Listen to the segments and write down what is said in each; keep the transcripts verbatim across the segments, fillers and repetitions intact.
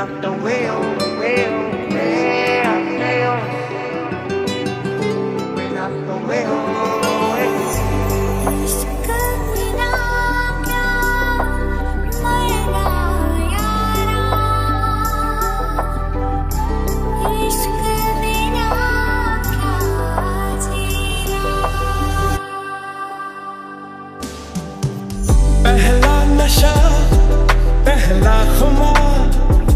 off the wheel, wheel, wheel, wheel. Went off the wheel. पहला नशा पहला खुमार,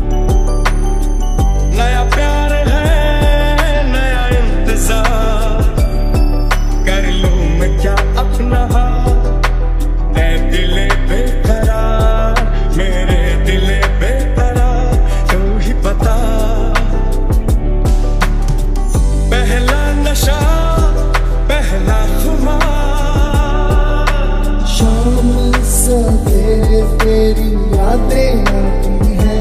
नया प्यार है नया इंतजार, कर लूं मैं क्या अपना हाल, ऐ दिले बेकरार, मेरे दिले बेकरार, तू ही बता। पहला नशा पहला खुमार, सवेरे तेरी यादें आती हैं,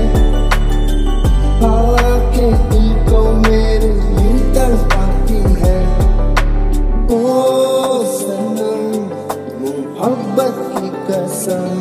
आके दिल को मेरे यूं तड़पाती है। ओ सनम मोहब्बत की कसम,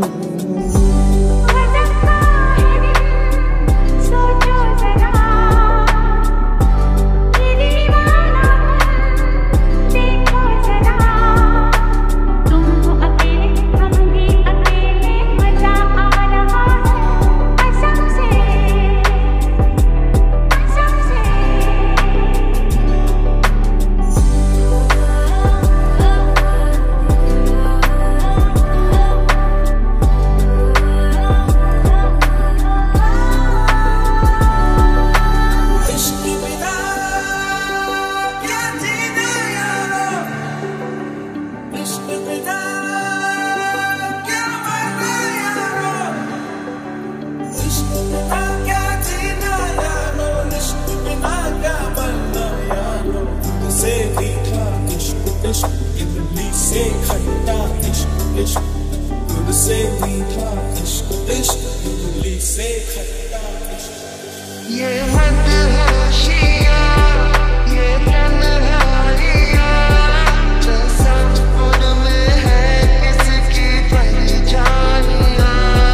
इमली से खट्टा इश्क इश्क, दूध से मीठा इश्क इश्क, इमली से खट्टा इश्क। ये मदहोशिया ये तन्हाइया, तसव्वुर में है किसकी पहचानियां।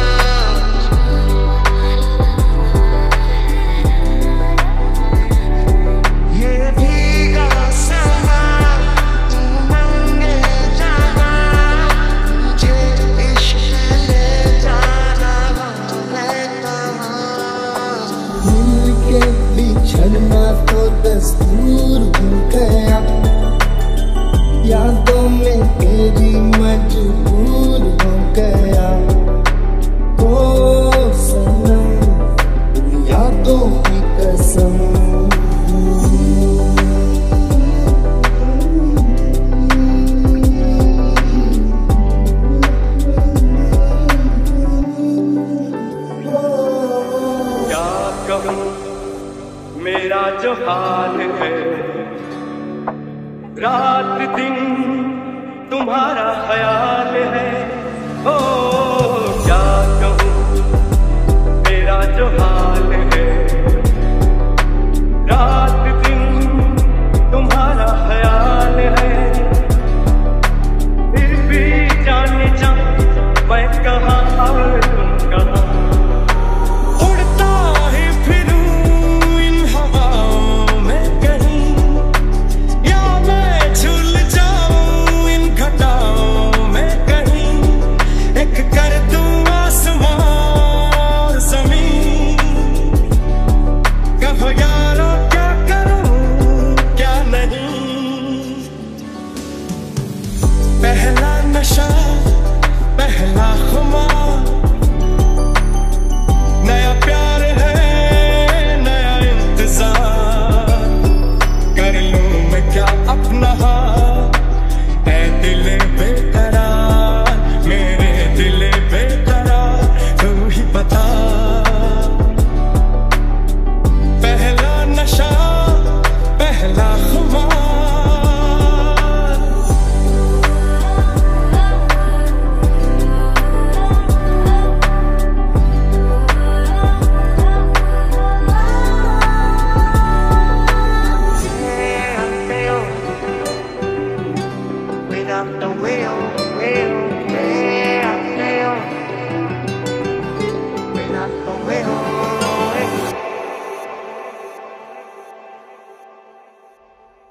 ये भीगा समा बिछड़ना तो दस्तूर हो गया, यादों में तेरी मजबूर हो गया। ओ सनम यादों की कसम, क्या कहूँ मेरा जो हाल है, रात दिन तुम्हारा ख्याल